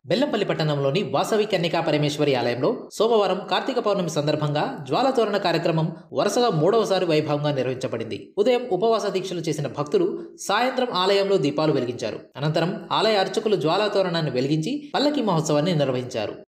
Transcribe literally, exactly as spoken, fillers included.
బెల్లంపల్లి పట్టణంలోని వాసవి కన్యకా పరమేశ్వరి ఆలయంలో సోమవారం కార్తీక పౌర్ణమి సందర్భంగా జ్వాలతోరణ కార్యక్రమం వరుసగా మూడవసారి వైభవంగా నిర్వహించబడింది. ఉదయం ఉపవాస దీక్షలు చేసిన భక్తులు సాయంత్రం ఆలయంలో దీపాలు వెలిగించారు. అనంతరం ఆలయ అర్చకులు జ్వాలతోరణాన్ని వెలిగించి పల్లకి మహోత్సవాన్ని నిర్వహించారు.